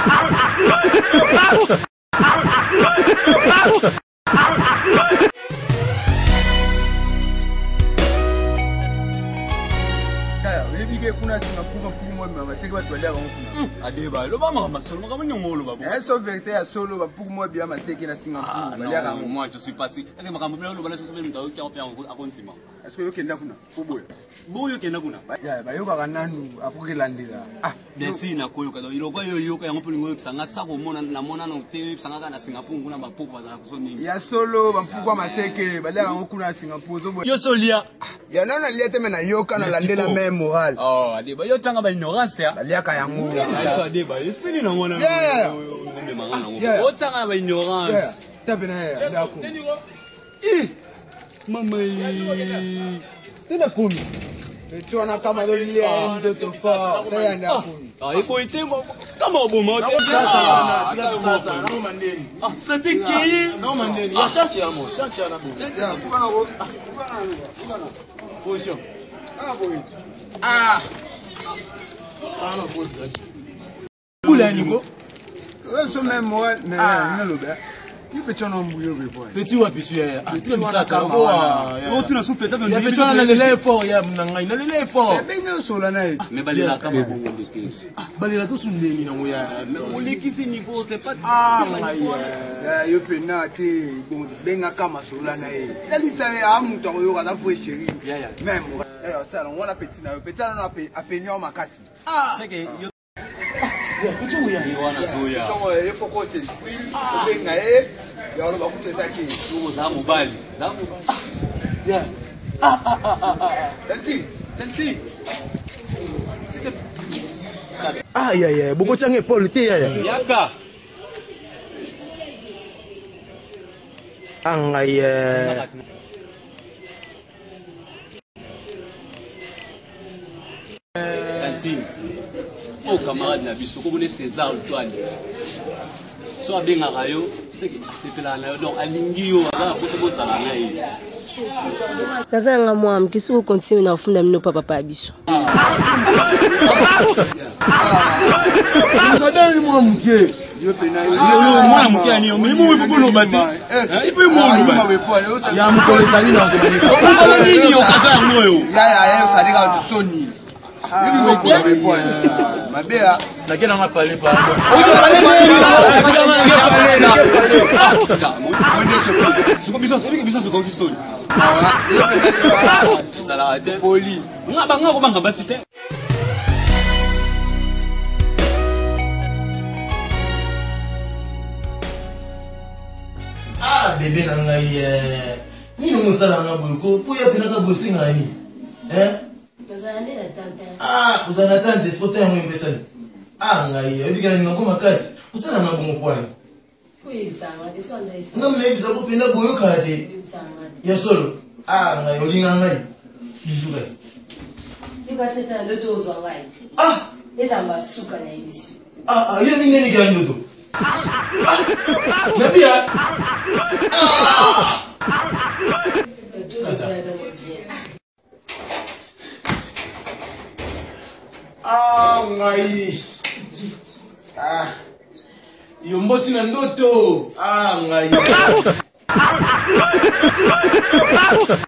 kuna singapuka mpumo mama seki batho ba le ga ngofuna adeba lo ba mama solo maka mnyongolo babo so vérité ya solo ba puku mo bia maseki na Singapore ba le ga ngo moi je suis passé est-ce makambo pela lo bana so be mtawo ke opya ngo akontsima est-ce que yo kenda kuna uboya boyo kenda kuna ya ba yo ka kananu apuke landela merci na koyo ka ilo kwa yo ka yango pulingo sanga sa ko mona na mona no te sanga ka na Singapore kuna ba puku ba za ko so nini ya solo ba puku maseki ba le ga ngo kuna Singapore zo yo solia ya nana liete mena yo kana landela même moral adeba yo tanga ba ignorance ya baliaka yango adeba esprit na ngona ngombe mangana ngo o tanga ba ignorance tabena ya dako mama tena kumi etona kama lo lie mtoto fa tayanda kumi ipo itemo kama oboma sasa na mandeni c'était qui na mandeni ya chachi ya mo chachi na bo ya kuba na go position boy na boss gars kula niko wewe so même moi mais le ba il peut en embrouiller boy petit wa pisu ya petit wa sasa o tuna so petit va petit na le effort ya mnanga ina le effort mais non so la na mais balila kama bongo de kesi balila to sundeni na ngoya o lekisi niveau c'est pas yo penate bon benga kama so la na dalisa ya muto yo ka fo chéri même ça on la petit na petit na apenyo makasi c'est que kuchu ya hiwana zoya tongo efo kote benga ya lo bakutesa ki ngo za mobile ya tanti ya boko change Paul te ya yaka anga ya tanti o camarade na biso ko bone César Antoine so abenga rayo c'est que sepela na donc alingi yo ala ko so sala na ye Kazanga mwam kisu continue na ufunda mino papa biso Ngadani mwamke yo pena yo mwamke ani yo mimo wefu bolo bati ipo mwamke ya mkoleza nini na ko nini yo kaza moyo ya sadika tusoni mabea nakena ngapale pa suko biso suko kisoni sala de poli ngaba ko banga basite bébé na ngai ni no musala na boyko po ya pina ka bosinga ni uzana tante spota yangu mbesani ngai yabika ni ngoma kasi usana na bongo kwani ngam na ibiza ko pina boyo kade ya solo ngai olinga ngai bizu kasi Nikaseta ndoto uzwangai eza masuka na ibisu yo mingi ni gani ndoto nabia ngai yomboti na ndoto ngai